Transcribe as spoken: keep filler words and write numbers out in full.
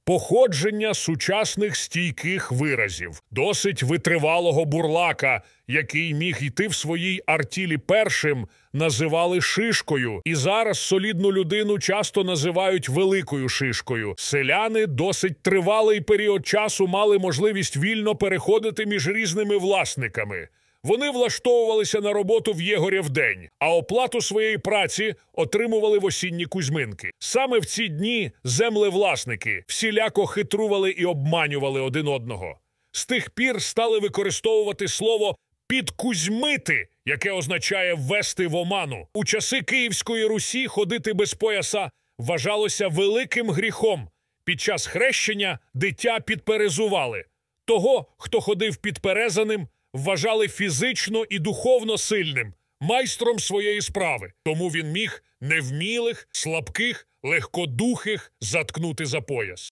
Походження сучасних стійких виразів, досить витривалого бурлака, який міг йти в своїй артілі першим, називали шишкою, і зараз солідну людину часто називають великою шишкою. Селяни досить тривалий період часу мали можливість вільно переходити між різними власниками. Вони влаштовувалися на роботу в єгоря день, а оплату своєї праці отримували в осінні Кузьминки. Саме в ці дні землевласники всіляко хитрували і обманювали один одного. З тих пір стали використовувати слово «підкузьмити», яке означає «ввести в оману». У часи Київської Русі ходити без пояса вважалося великим гріхом. Під час хрещення дитя підперезували. Того, хто ходив підперезаним, вважали фізично і духовно сильним, майстром своєї справи. Тому він міг невмілих, слабких, легкодухих заткнути за пояс.